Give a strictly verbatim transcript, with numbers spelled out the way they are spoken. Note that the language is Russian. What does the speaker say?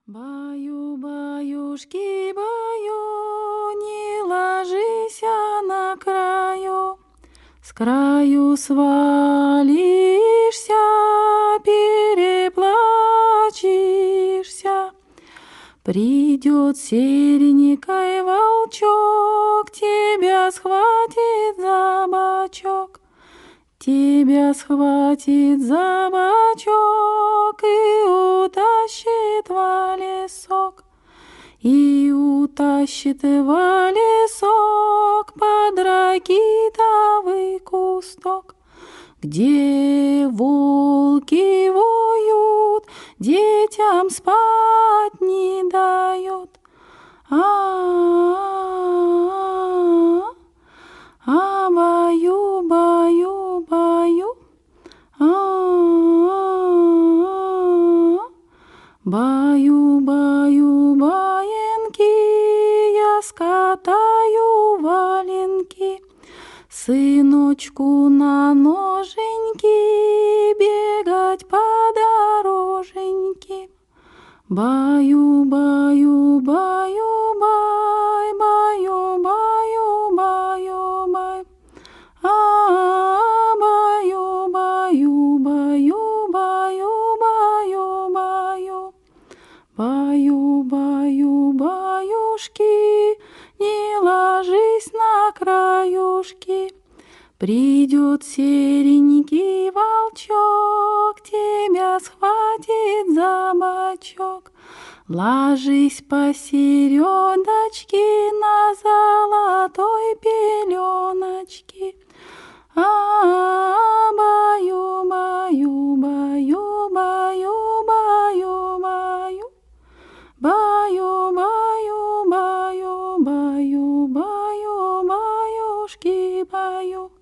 Баю-баюшки, баю, не ложись на краю, с краю свалишься, переплачешься. Придет серенький волчок, тебя схватит за бочок, тебя схватит за бочок и утащит в лесок, и утащит в лесок под ракитовый кусток, где волки воют, детям спать не дают. А-а-а, а баю, баю, баю, а-а-а, баю, баю, баинки, я скатаю валенки, сыночку на ноженьки бегать по дороженьке. Баю, баю, баю, бай, баю, баю, баю, бай. А, баю, баю, баю, баю, баю, баю. Баю, баю, баюшки, не ложись на краюшки. Придет серенький волчок, тебя схватит за бочок. Ложись посередочке на золотой пеленочке. А, баю, баю, баю, баю, баю, баю. Баю, баю, баю, баю, баю, баюшки, баю.